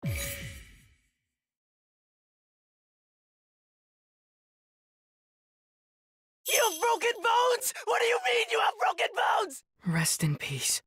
You have broken bones? What do you mean you have broken bones? Rest in peace.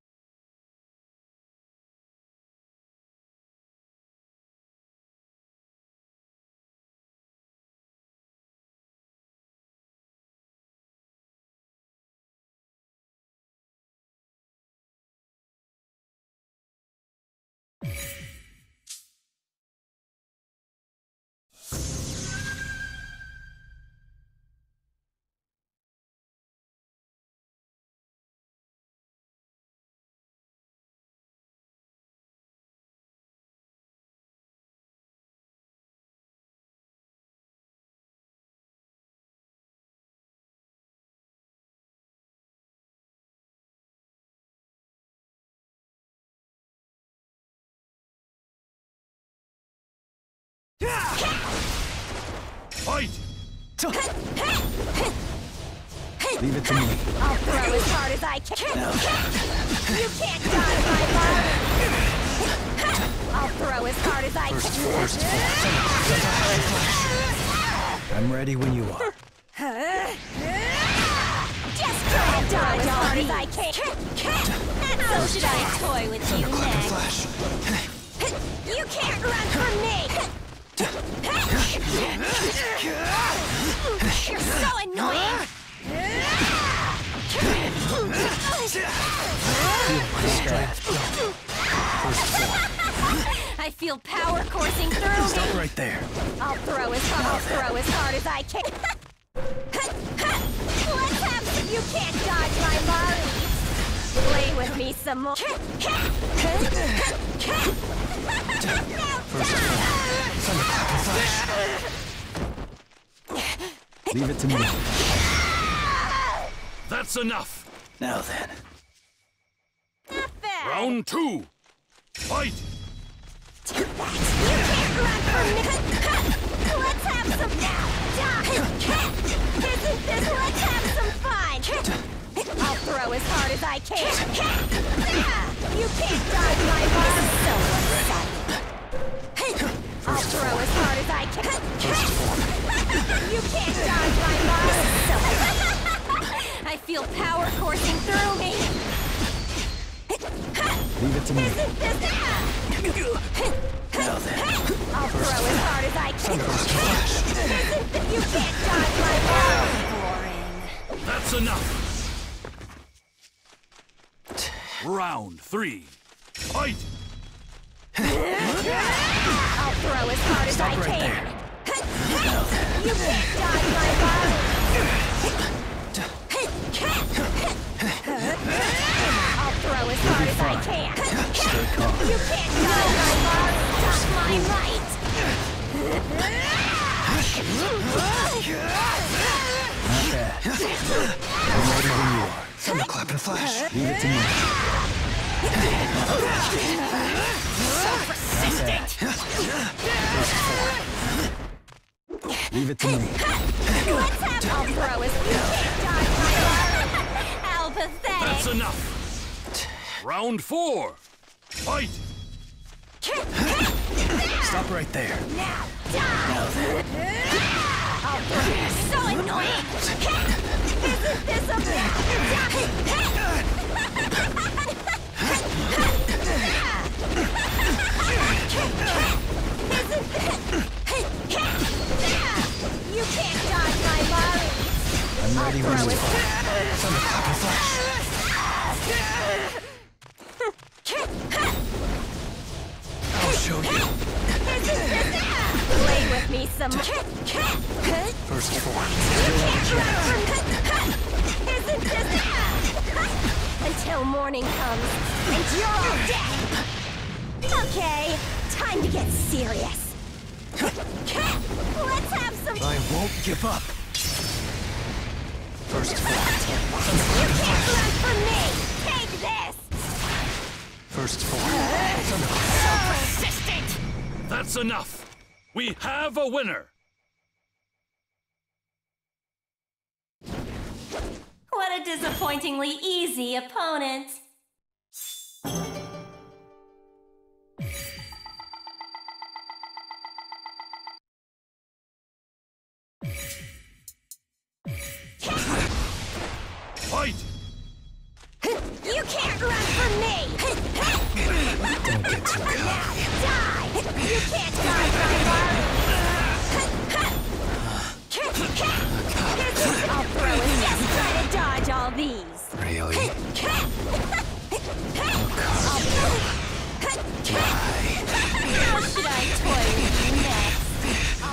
Fight! Leave it to me. I'll throw as hard as I can. You can't dodge my body. I'll throw as hard as I can. I'm ready when you are. Just try to dodge as hard as I can. How should I toy with you next? Flash. You can't run from me. You're so annoying. I feel power coursing through me. Stop right there. I'll throw as hard as I can. Let's have some. You can't dodge my body. Play with me some more. Leave it to me. That's enough! Now then. Not bad. Round 2! Fight! You can't run from me. Let's have some now. Isn't this? Let's have some fun. I'll throw as hard as I can. You can't dodge my body. So exciting. I'll throw as hard as I can. You can't dodge my body. So I feel power coursing through me. Leave it to me. Isn't this? Now then. I'll throw as hard as I can. You can't dodge my ball. Boring. That's enough! Round 3. Fight! I'll throw as hard as I can. You can't dodge my body. I'll throw as hard as I can. You can't dodge my body. Stop my light. Not bad. I'm ready when you are. Thunderclap and flash. Leave it to me. So persistent. Leave it to me. Let's have. I'll throw as you can't dodge my body. How pathetic. That's enough! Round 4. Fight! Stop right there. Now, die! I'll throw you. So annoying! Isn't this a You can't dodge my body! I'm ready when you are. Thunderclap and flash. I'll show you. Play with me some more. First form. Isn't this until morning comes and you're all dead? Okay, time to get serious. Let's have some. I won't give up. First form. You can't run from me. Take this. First form. So persistent. That's enough! We have a winner! What a disappointingly easy opponent.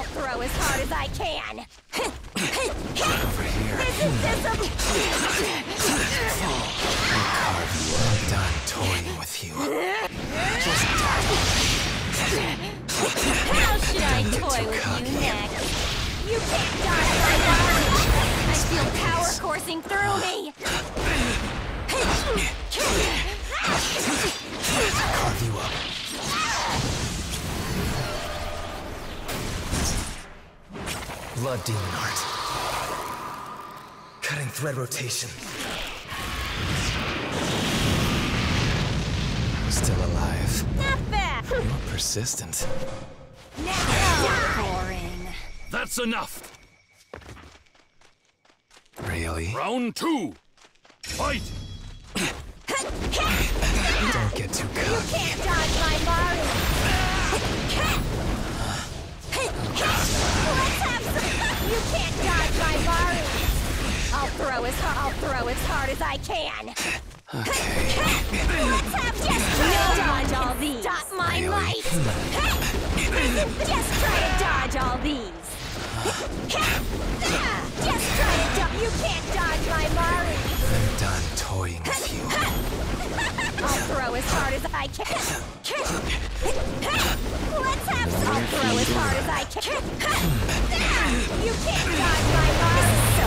throw as hard as I can. Over here. This is I'm done toying with you. Just die. How should I toy with you next? You can't dodge my body! I feel power coursing through me! Carve you up. Blood demon art. Cutting thread rotation. Still alive. Not bad! You're persistent. Now, boring. That's enough. Really? Round 2. Fight. Don't get too cocky. Can't dodge my Mario! Let's have some... You can't dodge my Mario! I'll throw as hard as I can! Okay. Let's have just try to dodge all these! Stop my might! Just try to dodge all these! Just try to dodge... You can't dodge my Mario! I'm done toying with you. I'll throw as hard as I can. Let's have some. I'll throw as hard as I can. You can't dodge my body. So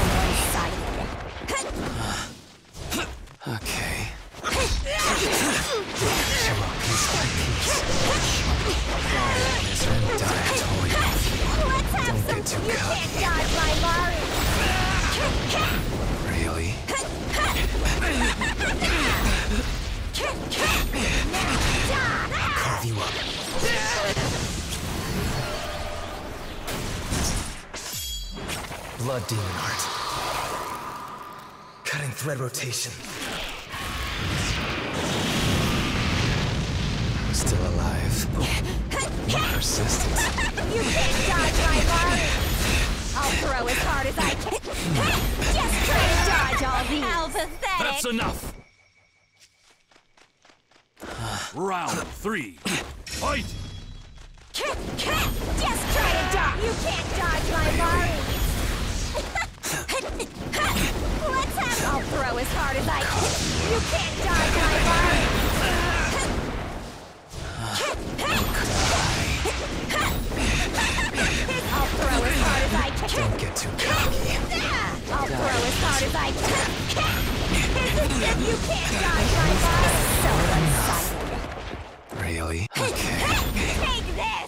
one-sided. Okay. Show up piece by piece. I'm done toying with you. Let's have Don't some. get too You cocky. can't dodge my body. Really? Carve you up. Blood demon art. Cutting thread rotation. Still alive. You're persistent. You can't dodge my body. I'll throw as hard as I can. Just try to dodge all these. How pathetic. That's enough. Round 3. Fight. Just try to dodge. You can't dodge my body. Let's have. I'll throw as hard as I can. You can't dodge my body. I'll throw as hard as I can. Don't get too cocky. I'll throw as hard as I can. You can't dodge my body. So one-sided. Really? Okay. Take this!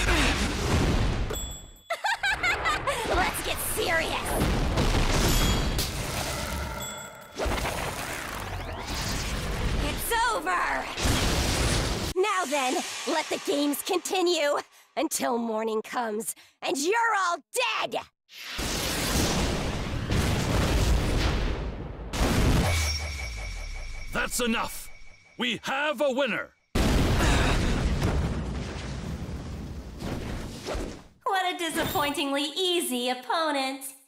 Let's get serious! It's over! Now then, let the games continue until morning comes and you're all dead! That's enough. We have a winner. What a disappointingly easy opponent.